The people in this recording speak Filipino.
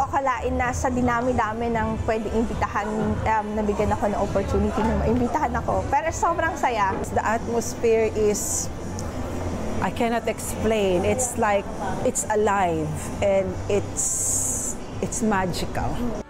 akalain na sa dinami-dami ng pwedeng imbitahan, nabigyan ako ng opportunity na maimbitahan ako. Pero sobrang saya. The atmosphere is, I cannot explain. It's like, it's alive and it's magical.